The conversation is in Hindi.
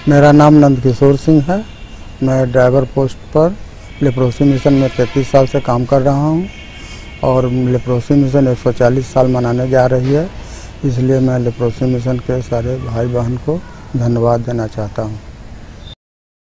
मेरा नाम नंदकिशोर सिंह है। मैं ड्राइवर पोस्ट पर लेप्रोसी मिशन में 33 साल से काम कर रहा हूं और लेप्रोसी मिशन 140 साल मनाने जा रही है, इसलिए मैं लेप्रोसी मिशन के सारे भाई बहन को धन्यवाद देना चाहता हूं।